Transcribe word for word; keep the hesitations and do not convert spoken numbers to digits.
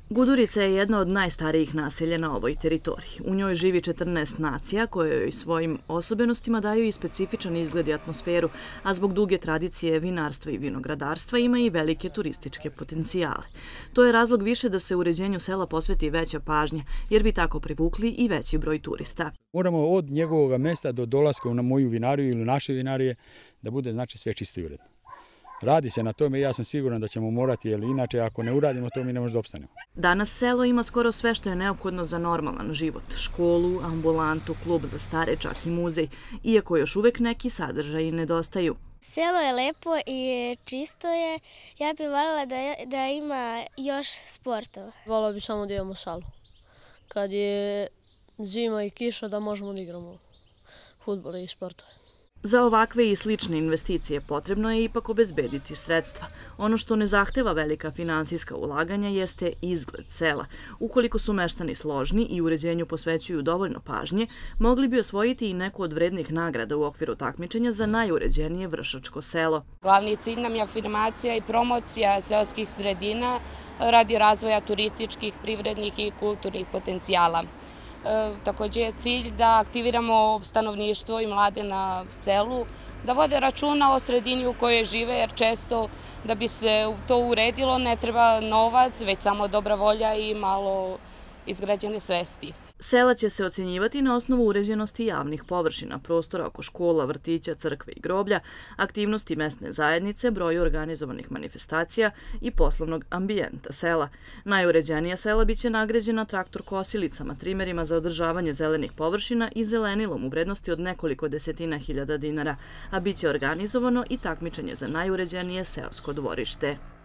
Gudurica je jedna od najstarijih naselja na ovoj teritoriji. U njoj živi četrnaest nacija koje joj svojim osobenostima daju i specifičan izgled i atmosferu, a zbog duge tradicije vinarstva i vinogradarstva ima i velike turističke potencijale. To je razlog više da se uređenju sela posveti veća pažnja, jer bi tako privukli i veći broj turista. Moramo od njegovog mesta do dolaska na moju vinariju ili naše vinarije da bude znači sve čisto i uredno. Radi se na tome i ja sam siguran da ćemo morati, jer inače ako ne uradimo to mi ne možemo da opstanemo. Danas selo ima skoro sve što je neophodno za normalan život. Školu, ambulantu, klub za stare, čak i muzej, iako još uvek neki sadržaji nedostaju. Selo je lepo i čisto je. Ja bih voljela da, da ima još sportova. Voljela bih samo da imamo salu. Kad je zima i kiša da možemo da igramo fudbal i sportove. Za ovakve i slične investicije potrebno je ipak obezbediti sredstva. Ono što ne zahteva velika finansijska ulaganja jeste izgled sela. Ukoliko su meštani složni i uređenju posvećuju dovoljno pažnje, mogli bi osvojiti i neku od vrednih nagrada u okviru takmičenja za najuređenije Vršačko selo. Glavni cilj nam je afirmacija i promocija seoskih sredina radi razvoja turističkih, privrednih i kulturnih potencijala. Također je cilj da aktiviramo stanovništvo i mlade na selu, da vode računa o sredini u kojoj žive, jer često da bi se to uredilo ne treba novac, već samo dobra volja i malo izgrađene svesti. Sela će se ocenjivati na osnovu uređenosti javnih površina, prostora oko škola, vrtića, crkve i groblja, aktivnosti mesne zajednice, broju organizovanih manifestacija i poslovnog ambijenta sela. Najuređenija sela biće nagrađena traktor kosilicama, trimerima za održavanje zelenih površina i zelenilom u vrednosti od nekoliko desetina hiljada dinara, a biće organizovano i takmičenje za najuređenije seosko dvorište.